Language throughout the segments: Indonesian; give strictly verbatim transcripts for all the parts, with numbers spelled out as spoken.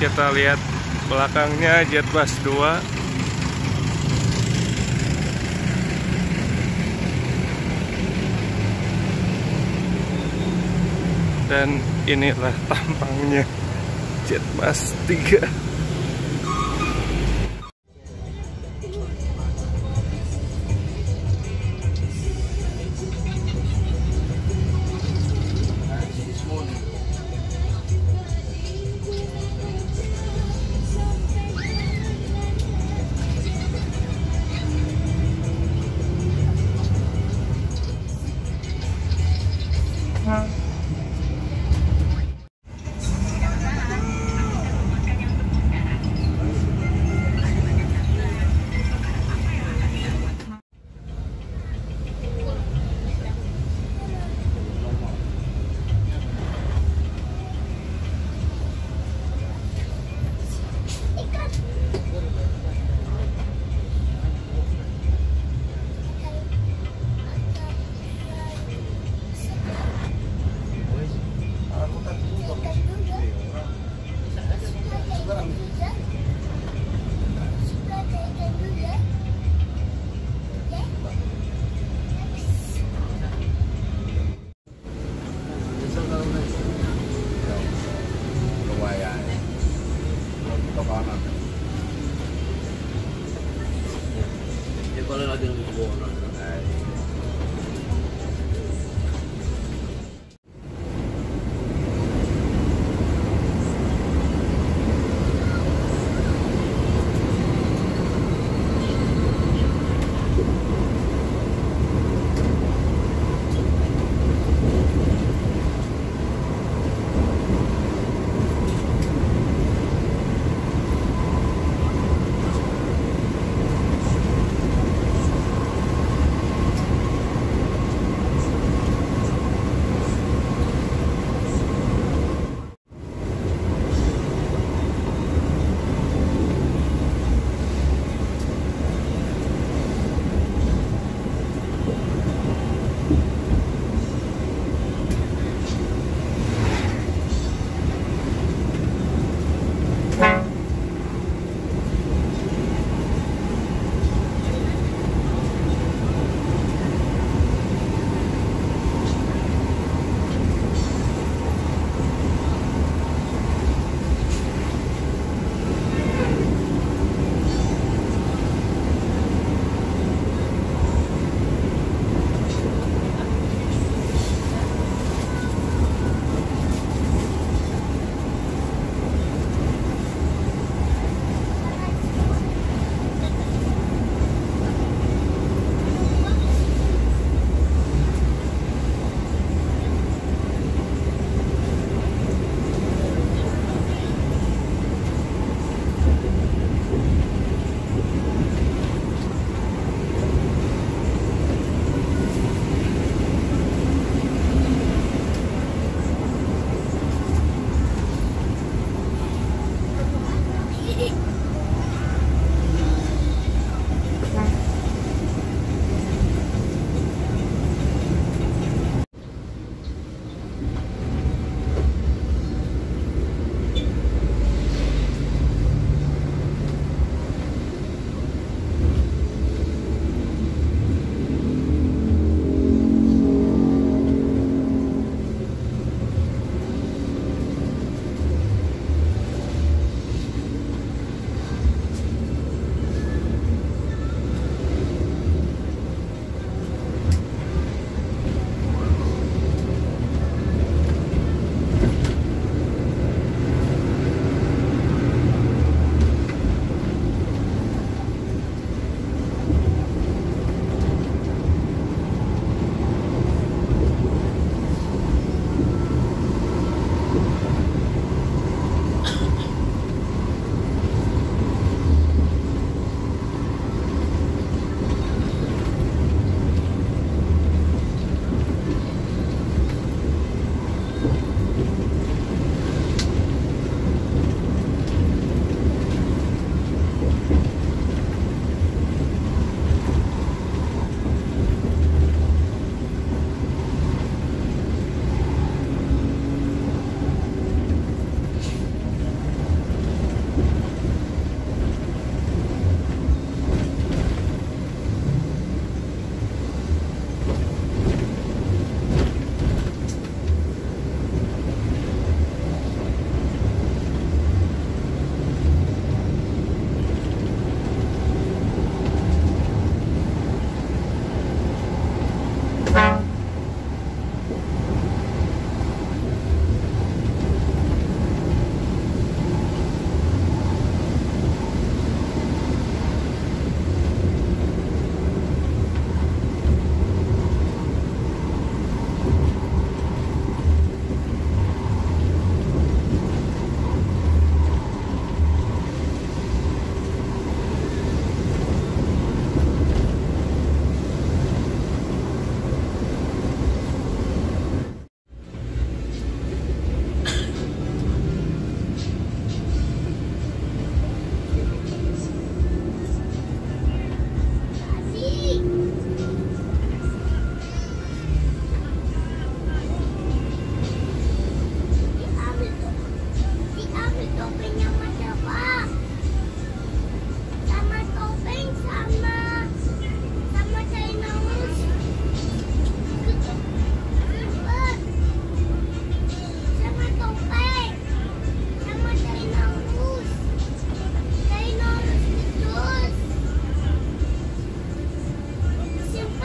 kita lihat belakangnya Jetbus dua. Dan inilah tampangnya Jetbus tiga.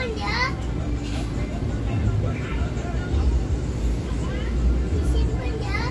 Disimpan ya. Disimpan ya.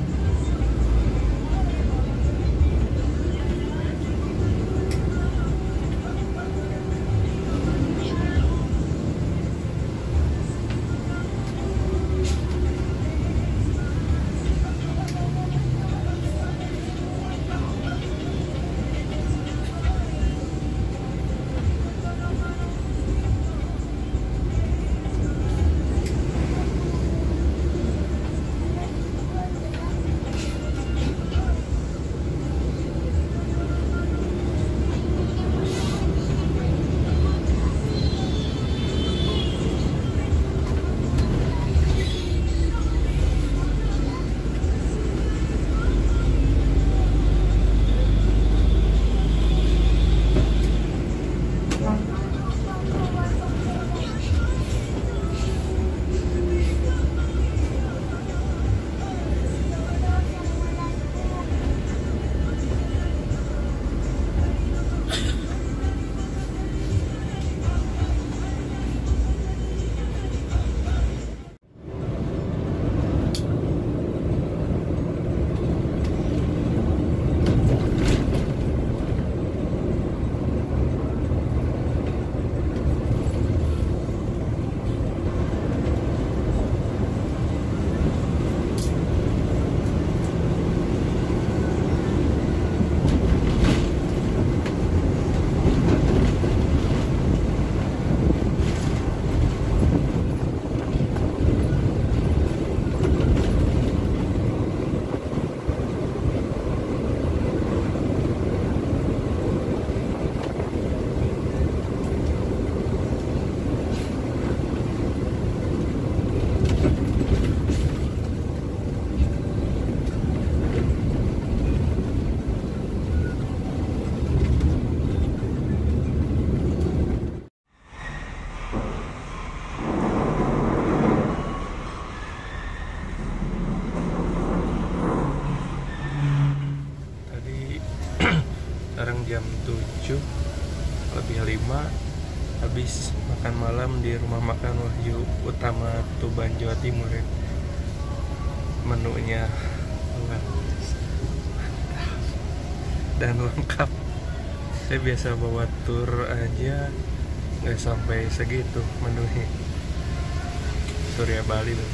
Sekarang jam tujuh lebih lima, habis makan malam di rumah makan Wahyu Utama Tuban, Jawa Timur ya. Menunya luas dan lengkap. Saya biasa bawa tur aja nggak sampai segitu menunya. Surya Bali loh.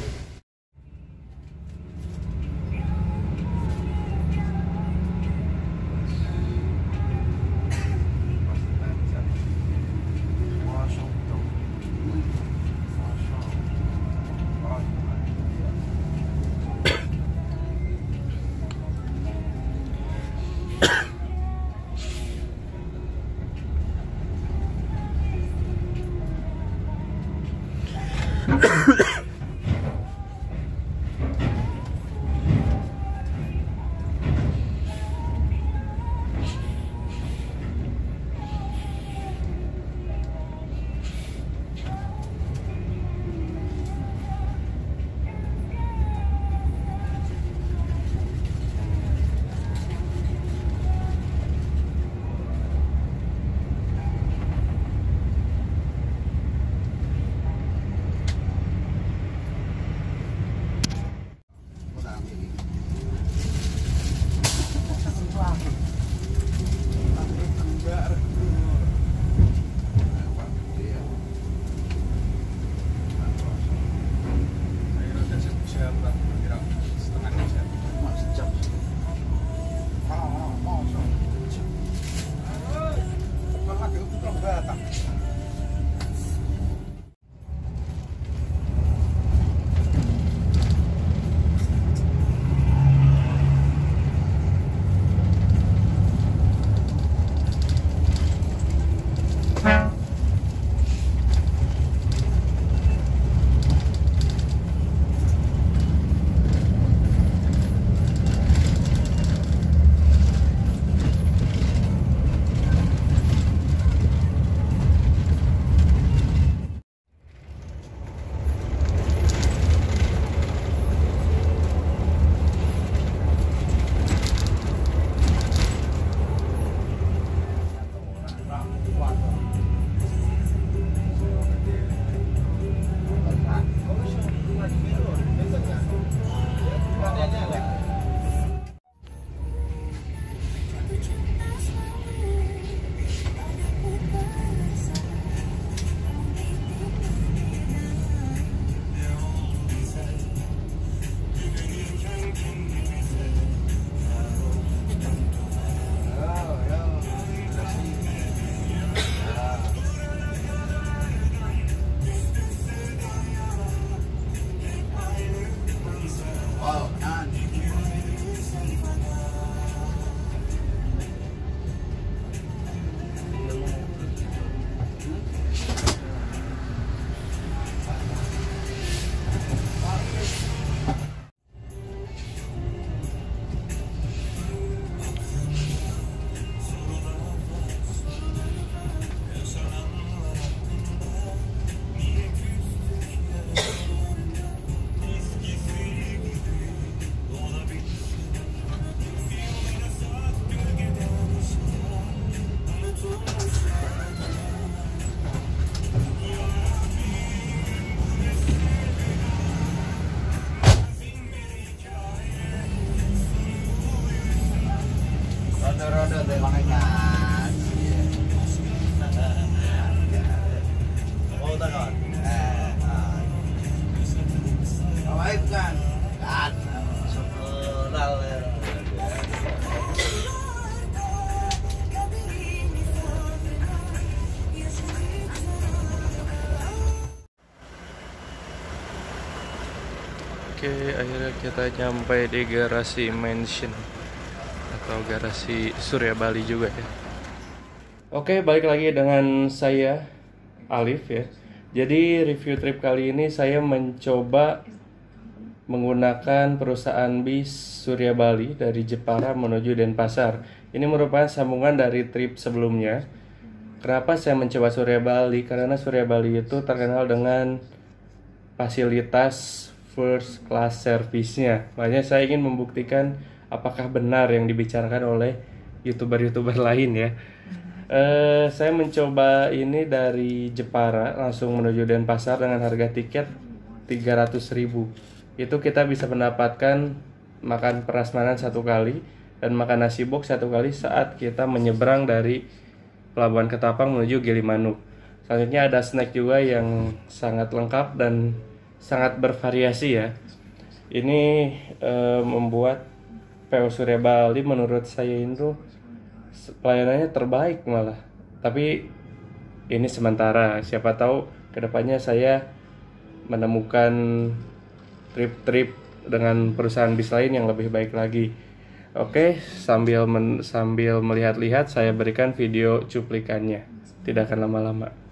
Oke, akhirnya kita nyampe di garasi Mansion atau garasi Surya Bali juga ya. Oke, balik lagi dengan saya Alif ya. Jadi review trip kali ini saya mencoba menggunakan perusahaan bis Surya Bali dari Jepara menuju Denpasar. Ini merupakan sambungan dari trip sebelumnya. Kenapa saya mencoba Surya Bali? Karena Surya Bali itu terkenal dengan fasilitas first class service-nya. Makanya saya ingin membuktikan apakah benar yang dibicarakan oleh youtuber-youtuber lain ya. Uh, saya mencoba ini dari Jepara langsung menuju Denpasar dengan harga tiket tiga ratus ribu. Itu kita bisa mendapatkan makan prasmanan satu kali dan makan nasi box satu kali saat kita menyeberang dari Pelabuhan Ketapang menuju Gilimanuk. Selanjutnya ada snack juga yang sangat lengkap dan sangat bervariasi ya. Ini uh, membuat P O Surya Bali menurut saya itu pelayanannya terbaik malah. Tapi ini sementara, siapa tahu kedepannya saya menemukan trip-trip dengan perusahaan bis lain yang lebih baik lagi. Oke, sambil men, sambil melihat-lihat saya berikan video cuplikannya. Tidak akan lama-lama.